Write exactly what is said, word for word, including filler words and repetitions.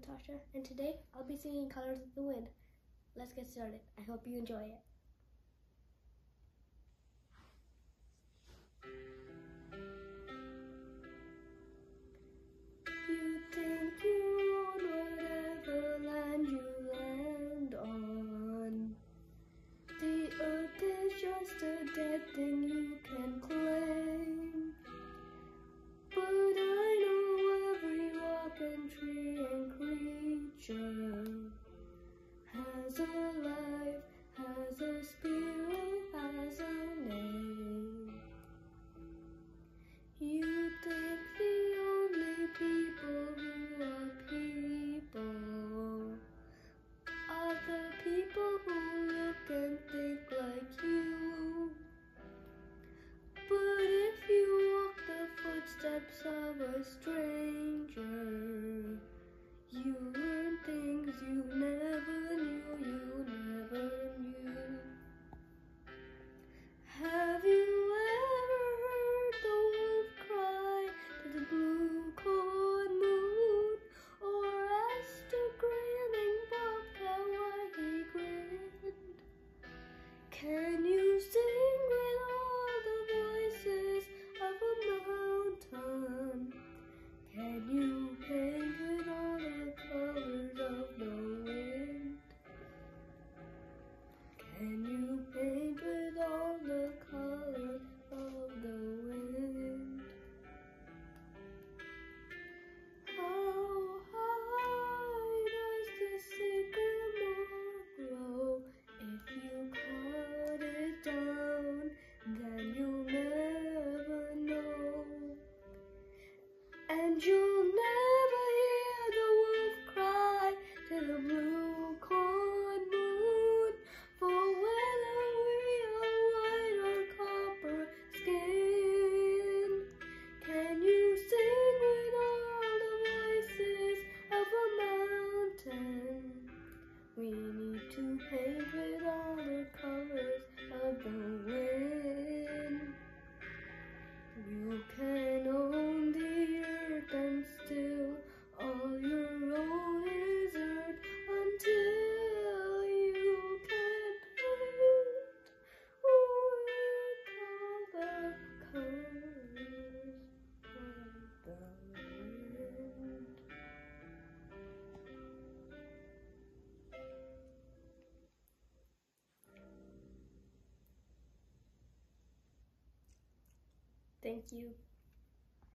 Natasha, and today I'll be singing Colors of the Wind. Let's get started. I hope you enjoy it. You think you own whatever land you land on. The earth is just a dead thing you can claim. But I know every rock and tree and creature has a life, has a spirit, has a name. You think the only people who are people are the people who look and think like you. But if you walk the footsteps of a stranger, you learn things you never knew, you never knew. Have you ever heard the wolf cry to the blue cold moon, or asked a grinning bobcat why he grinned? Can you sing with all the voices of a mountain? Can you paint with all the colors of the wind? Can you paint with all the colors of the wind? How high does the sycamore grow? If you cut it down, then you'll never know. And you'll never hear the wolf cry to the blue corn moon, for whether we are white or copper skin, can you sing with all the voices of a mountain? We need to paint with all the colors of the wind. You can own the earth and still all your own is earth until you can paint with all the colors of the wind. Thank you.